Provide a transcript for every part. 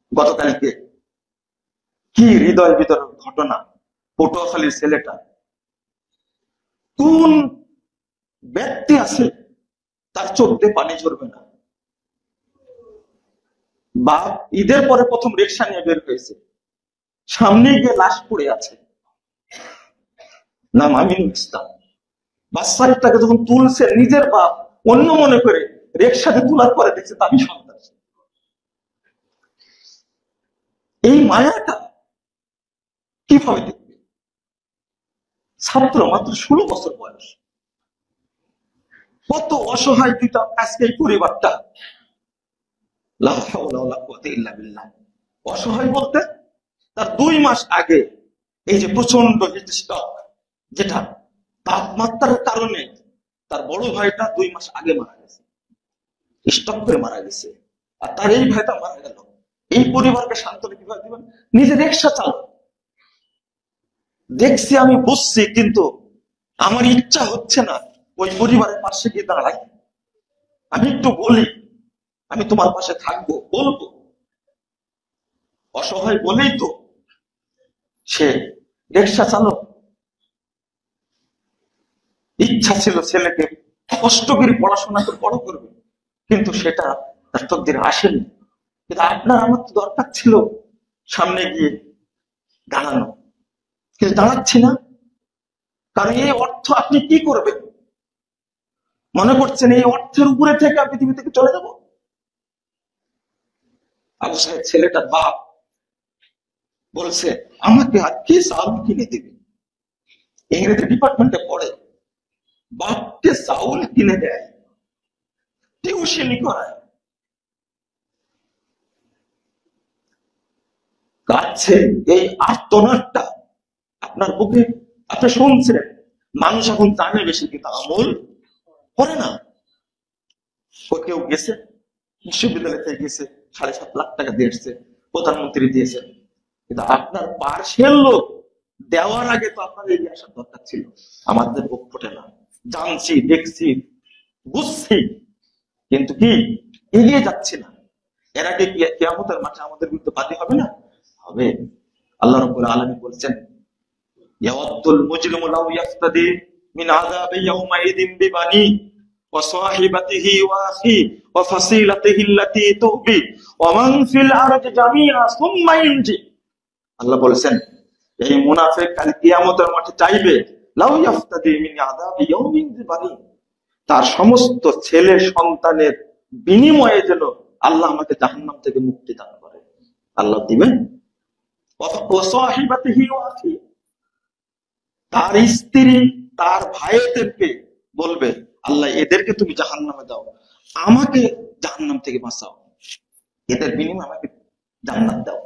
গতকালকে কি হৃদয় বিতরক ঘটনা, পটুয়াখালীর ছেলেটা, কোন ব্যক্তি আছে তার চোখ দিয়ে পানি ঝরবে না? বাপ ঈদের পরে প্রথম রিক্সা নিয়ে বের হয়েছে, সামনে গিয়ে লাশ পড়ে আছে, নাম আমিনুল ইসলাম। বাচ্চাটাকে যখন তুলছে নিজের বাপ অন্য মনে করে, রিক্সাতে তোলার পরে দেখছে তারই সন্তান। এই মায়াটা কিভাবে দেখবে? ছাত্র মাত্র 16 বছর বয়স, কত অসহায় দুইটা আজকে এই পরিবারটা। লা হাওলা ওয়ালা কুওয়াতা ইল্লা বিল্লাহ। অসহায় বলতে তার 2 মাস আগে এই যে প্রচন্ড হিটস্ট্রোক, যেটা তাপমাত্রার কারণে তার বড় ভাইটা 2 মাস আগে মারা গেছে, স্ট্রোক করে মারা গেছে, আর তার এই ভাইটা মারা গেল। এই পরিবারকে সান্ত্বনা কিভাবে দিবেন? নিজে রিকশা চালান। দেখছি, আমি বুঝছি, কিন্তু আমার ইচ্ছা হচ্ছে না ওই পরিবারের পাশে গিয়ে দাঁড়াই। আমি একটু বলি, আমি তোমার পাশে থাকবো, বলবো। অসহায় বলেই তো সে রিকশা চালক। ইচ্ছা ছিল ছেলেকে কষ্ট করে পড়াশোনা করে বড় করবে, কিন্তু সেটা তার তকদিরে আসেনি। কিন্তু আপনার আমার তো দরকার ছিল সামনে গিয়ে দাঁড়ানো, কিন্তু দাঁড়াচ্ছি না। কারণ এই অর্থ আপনি কি করবেন? মনে করছেন এই অর্থের উপরে থেকে আমি পৃথিবী থেকে চলে যাব? আবু সাহেব ছেলেটার বাপ বলছে, আমাকে আর কি চাউল কিনে দিবে? ইংরেজি ডিপার্টমেন্টে পড়ে, বাপকে চাউল কিনে দেয়, টিউশনি করায়, কাছে এই আর্তনাদটা আপনার বুকে আপনি শুনছেন। মানুষ এখন জানে বেশি, কিন্তু আমল করে না। কেউ গেছে বিশ্ববিদ্যালয় থেকে গেছে, 7.5 লাখ টাকা দিয়ে এসছে, প্রধানমন্ত্রী দিয়েছেন, কিন্তু আপনার পার্শ্বের লোক দেওয়ার আগে তো আপনার এগিয়ে আসার দরকার ছিল। আমাদের বুক ফোটে না, জানছি, দেখছি, বুঝছি, কিন্তু কি এগিয়ে যাচ্ছে না। এর আগে কিয়ামতের মাঠে আমাদের বিরুদ্ধে বাদী হবে না? হবে। আল্লাহ রাব্বুল আলামিন বলছেন, ইয়াওয়াদ্দুল মুজরিমু লাউ ইয়াফতাদি মিন আযাবি ইয়াউমাইযিন বিবানি ওয়া সাহিবাতিহি ওয়া আখি ওয়া ফাসিলাতিহি আল্লাতী তুবি ওয়া মান ফিল আরদি জামিআ সুম্মা ইনজি। আল্লাহ বলেছেন, এই মুনাফিক কাল কিয়ামতের মাঠে চাইবে লাউ ইয়াফতাদি মিন আযাবি ইয়াউমিন বিবানি, তার সমস্ত ছেলে সন্তানের বিনিময়ে যেন আল্লাহ আমাকে জাহান্নাম থেকে মুক্তি দান করে। আল্লাহ দিবেন। ওয়া সাহিবাতিহি ওয়া আখি, তার স্ত্রী তার ভাইদেরকে বলবে, আল্লাহ এদেরকে তুমি জাহান্নামে দাও, আমাকে জাহান্নাম থেকে বাঁচাও, এদের বিনিময়ে আমাকে জান্নাত দাও।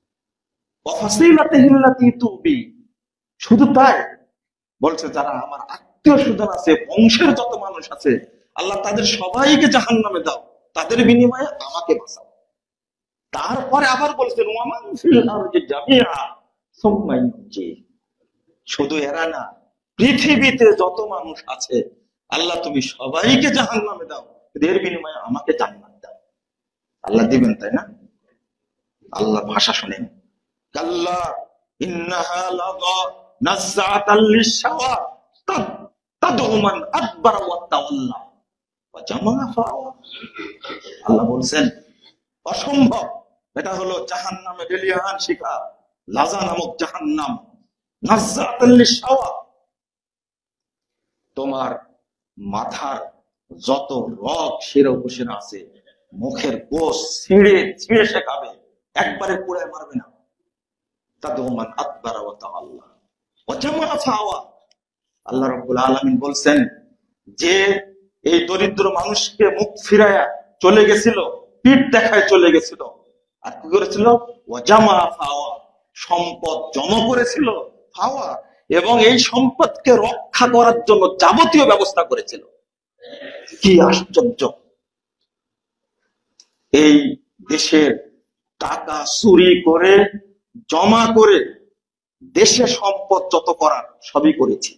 শুধু তাই বলছে, যারা আমার আত্মীয় স্বজন আছে, বংশের যত মানুষ আছে, আল্লাহ তাদের সবাইকে জাহান্নামে দাও, তাদের বিনিময়ে আমাকে বাঁচাও। তারপরে আবার বলছেন, ওয়ামান ফিল আরদি জামিআ সুম্মা ইনজি। শুধু এরা না, পৃথিবীতে যত মানুষ আছে, আল্লাহ তুমি সবাইকে জাহান্নামে দাও, এর বিনিময়ে আমাকে জান্নাত দাও। আল্লাহ দিবেন, তাই না? আল্লাহ ভাষা শুনেন, কাল্লা ইন্নাহা লাযা নাযাআতাল লিশাওয়া তাদউ মান আদবারা ওয়া তাওয়াল্লা ওয়া জামাআ ফাআওয়া। আল্লাহ বলছেন, অসম্ভব। এটা হলো জাহান্নামের এলিয়ান শিখা, লাযা নামক জাহান্নাম, নাযাআতাল লিশাওয়া। তোমার মাথার যত রগ শিরা উপশিরা আছে, মুখের গোশ ছিঁড়ে ছিঁড়ে সে খাবে, একবারে পুড়ায় মারবে না। তাদউমান আদবারা ওয়া তাওয়াল্লা ওয়া জামাআ ফাআওয়া। আল্লাহ রাব্বুল আলামিন বলছেন, যে এই দরিদ্র মানুষকে মুখ ফিরায়া চলে গেছিল, পিঠ দেখায় চলে গেছিল, আর কি করেছিল? ওয়া জামাআ ফাআওয়া, সম্পদ জমা করেছিল, ফাওয়া, এবং এই সম্পদকে রক্ষা করার জন্য যাবতীয় ব্যবস্থা করেছিল। কি আশ্চর্য! এই দেশের টাকা চুরি করে জমা করে দেশে সম্পদ যত করার সবই করেছি।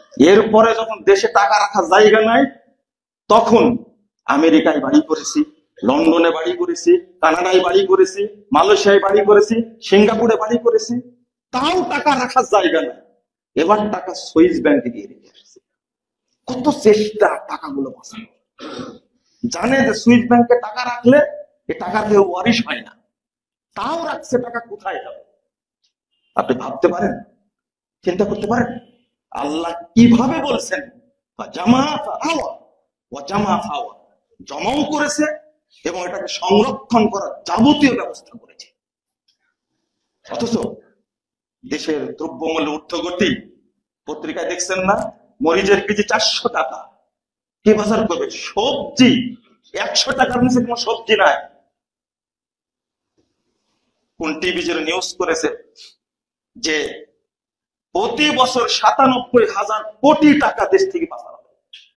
এরপরে যখন দেশে টাকা রাখার জায়গা নাই, তখন আমেরিকায় বাড়ি করেছি, লন্ডনে বাড়ি করেছি, কানাডায় বাড়ি করেছি, মালয়েশিয়ায় বাড়ি করেছি, সিঙ্গাপুরে বাড়ি করেছি, তাও টাকা রাখার জায়গা না। এবার টাকা সুইস ব্যাংকে দিয়ে রেখে আসছে। কত চেষ্টা টাকাগুলো বাঁচানো, জানে যে সুইস ব্যাংকে টাকা রাখলে এ টাকা কেউ ওয়ারিশ হয় না, তাও রাখছে। টাকা কোথায় যাবে? আপনি ভাবতে পারেন, চিন্তা করতে পারেন আল্লাহ কিভাবে বলছেন জমাও করেছে এবং এটাকে সংরক্ষণ করার যাবতীয় ব্যবস্থা করেছে। অথচ দেশের দ্রব্যমূল্য ঊর্ধ্বগতি, পত্রিকায় দেখছেন না, মরিচের কেজি 400 টাকা। কি বাজার করবে? সবজি 100 টাকার নিচে কোনো সবজি নাই। কোন টিভি যে নিউজ করেছে যে প্রতি বছর 97,000 কোটি টাকা দেশ থেকে পাচার